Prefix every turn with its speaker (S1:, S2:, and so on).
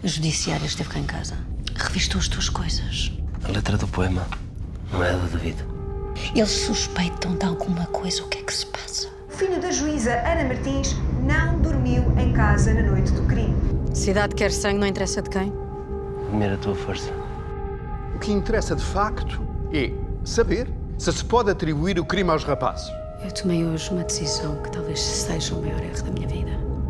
S1: O judiciário esteve cá em casa. Revistou as tuas coisas.
S2: A letra do poema não é a da David.
S1: Eles suspeitam de alguma coisa. O que é que se passa?
S3: O filho da juíza Ana Martins não dormiu em casa na noite do crime.
S1: Cidade quer sangue, não interessa de quem?
S2: Admira a tua força.
S4: O que interessa de facto é saber se pode atribuir o crime aos rapazes.
S1: Eu tomei hoje uma decisão que talvez seja o maior erro da minha vida.